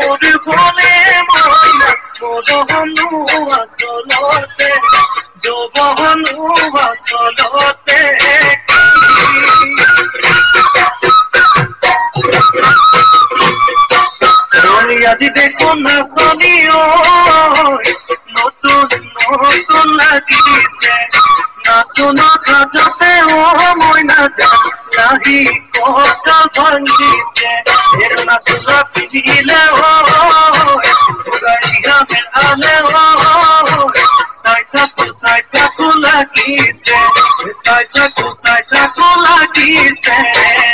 মোর বলে ময়না মোরহনু আসলতে যৌবনু আসলতে আজি দেখো না সনিও নতুন নতুন লাগিছে নতুন কাজতে ও ময়না যা নাহি কথা ভাঙিছে এর নাচুরা পিলে ও গাড়িয়া মেলালে ও সাইটা কু লাগিছে সাইটা কু লাগিছে